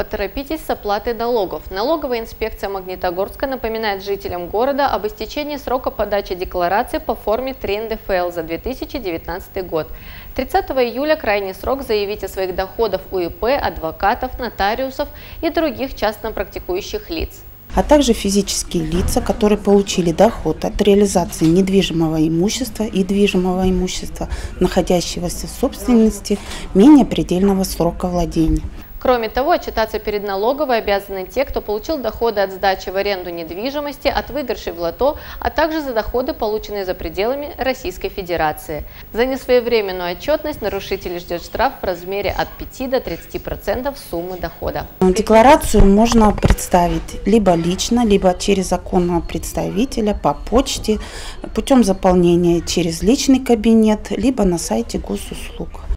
поторопитесь с оплатой налогов. Налоговая инспекция Магнитогорска напоминает жителям города об истечении срока подачи декларации по форме 3 НДФЛ за 2019 год. 30 июля крайний срок заявить о своих доходах у ИП, адвокатов, нотариусов и других частно практикующих лиц. А также физические лица, которые получили доход от реализации недвижимого имущества и движимого имущества, находящегося в собственности менее предельного срока владения. Кроме того, отчитаться перед налоговой обязаны те, кто получил доходы от сдачи в аренду недвижимости, от выигрышей в лото, а также за доходы, полученные за пределами Российской Федерации. За несвоевременную отчетность нарушителей ждет штраф в размере от 5 до 30% суммы дохода. Декларацию можно представить либо лично, либо через законного представителя, по почте, путем заполнения через личный кабинет, либо на сайте госуслуг.